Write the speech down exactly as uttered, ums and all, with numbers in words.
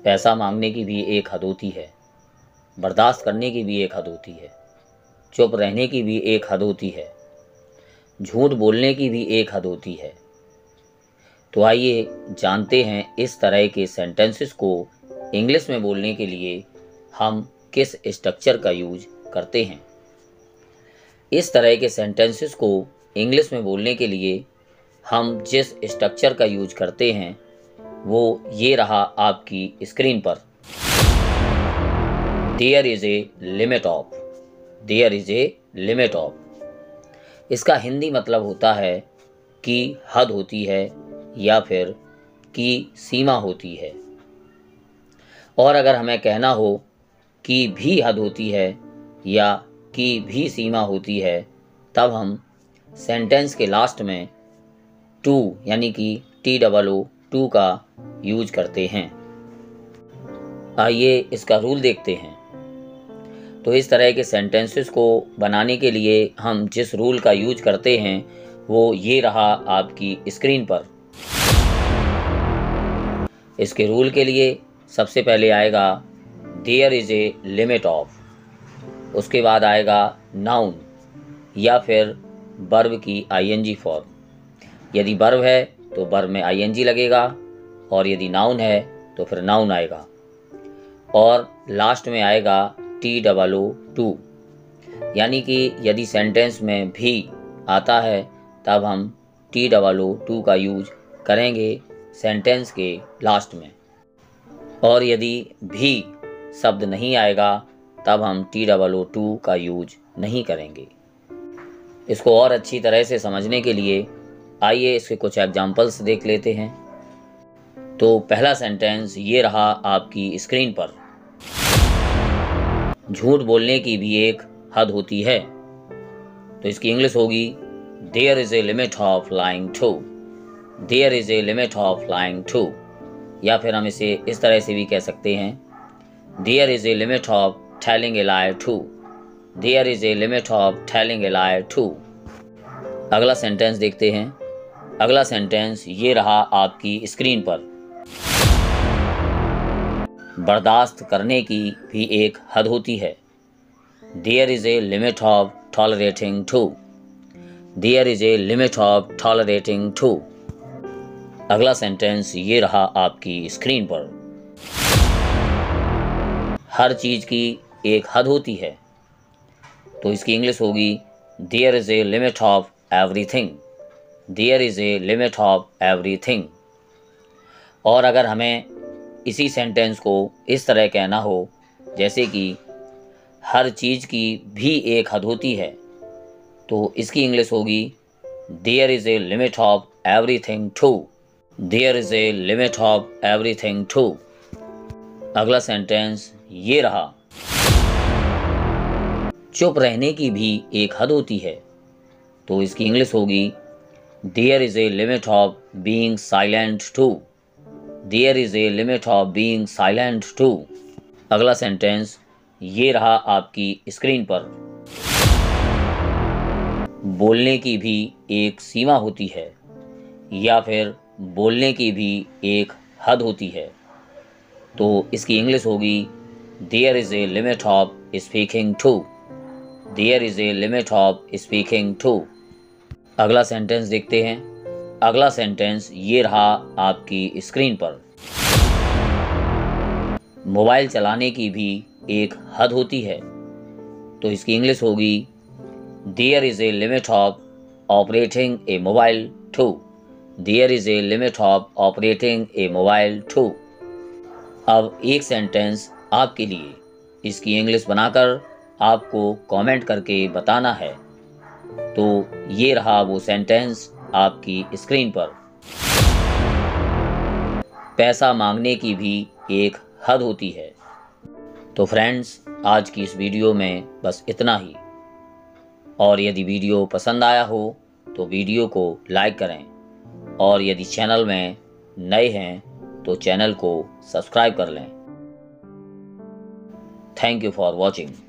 पैसा मांगने की भी एक हद होती है, बर्दाश्त करने की भी एक हद होती है, चुप रहने की भी एक हद होती है, झूठ बोलने की भी एक हद होती है। तो आइए जानते हैं इस तरह के सेंटेंसेस को इंग्लिश में बोलने के लिए हम किस स्ट्रक्चर का यूज करते हैं। इस तरह के सेंटेंसेस को इंग्लिश में बोलने के लिए हम जिस स्ट्रक्चर का यूज करते हैं वो ये रहा आपकी स्क्रीन पर। There is a limit of, there is a limit of. इसका हिंदी मतलब होता है कि हद होती है या फिर कि सीमा होती है। और अगर हमें कहना हो कि भी हद होती है या कि भी सीमा होती है, तब हम सेंटेंस के लास्ट में टू यानी कि टी डबल ओ टू का यूज करते हैं। आइए इसका रूल देखते हैं। तो इस तरह के सेंटेंसेस को बनाने के लिए हम जिस रूल का यूज करते हैं वो ये रहा आपकी स्क्रीन पर। इसके रूल के लिए सबसे पहले आएगा there is a limit of, उसके बाद आएगा नाउन या फिर वर्ब की आईएनजी फॉर्म। यदि वर्ब है तो वर्ब में आईएनजी लगेगा और यदि नाउन है तो फिर नाउन आएगा और लास्ट में आएगा टी डबल ओ टू। यानी कि यदि सेंटेंस में भी आता है तब हम टी डबल ओ टू का यूज करेंगे सेंटेंस के लास्ट में, और यदि भी शब्द नहीं आएगा तब हम टी डबल ओ टू का यूज नहीं करेंगे। इसको और अच्छी तरह से समझने के लिए आइए इसके कुछ एग्जाम्पल्स देख लेते हैं। तो पहला सेंटेंस ये रहा आपकी स्क्रीन पर। झूठ बोलने की भी एक हद होती है, तो इसकी इंग्लिश होगी there is a limit of lying too, there is a limit of lying too. या फिर हम इसे इस तरह से भी कह सकते हैं there is a limit of telling a lie too, there is a limit of telling a lie too. अगला सेंटेंस देखते हैं। अगला सेंटेंस ये रहा आपकी स्क्रीन पर। बर्दाश्त करने की भी एक हद होती है, there is a limit of tolerating too, there is a limit of tolerating too. अगला सेंटेंस ये रहा आपकी स्क्रीन पर। हर चीज़ की एक हद होती है, तो इसकी इंग्लिश होगी there is a limit of everything, there is a limit of everything. और अगर हमें इसी सेंटेंस को इस तरह कहना हो जैसे कि हर चीज़ की भी एक हद होती है, तो इसकी इंग्लिश होगी there is a limit of everything too, there is a limit of everything too. अगला सेंटेंस ये रहा। चुप रहने की भी एक हद होती है, तो इसकी इंग्लिश होगी there is a limit of being silent too, there is a limit of being silent too. अगला सेंटेंस ये रहा आपकी स्क्रीन पर। बोलने की भी एक सीमा होती है या फिर बोलने की भी एक हद होती है, तो इसकी इंग्लिश होगी there is a limit of speaking too, there is a limit of speaking too. अगला सेंटेंस देखते हैं। अगला सेंटेंस ये रहा आपकी स्क्रीन पर। मोबाइल चलाने की भी एक हद होती है, तो इसकी इंग्लिश होगी there is a limit of operating a mobile too, there is a limit of operating a mobile too. अब एक सेंटेंस आपके लिए, इसकी इंग्लिश बनाकर आपको कमेंट करके बताना है। तो ये रहा वो सेंटेंस आपकी स्क्रीन पर। पैसा मांगने की भी एक हद होती है। तो फ्रेंड्स, आज की इस वीडियो में बस इतना ही, और यदि वीडियो पसंद आया हो तो वीडियो को लाइक करें, और यदि चैनल में नए हैं तो चैनल को सब्सक्राइब कर लें। Thank you for watching.